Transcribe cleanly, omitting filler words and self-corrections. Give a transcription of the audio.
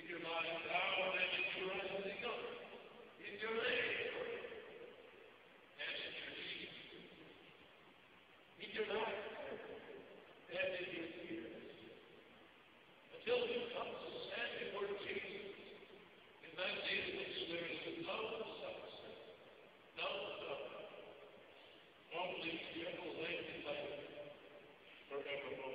you're lying down and if you're rising up, if you're laying and if you're sleeping, if you're lying and if you're here, until you come to stand before Jesus, in that day in which there is no sunset, no sun, only the everlasting light forevermore.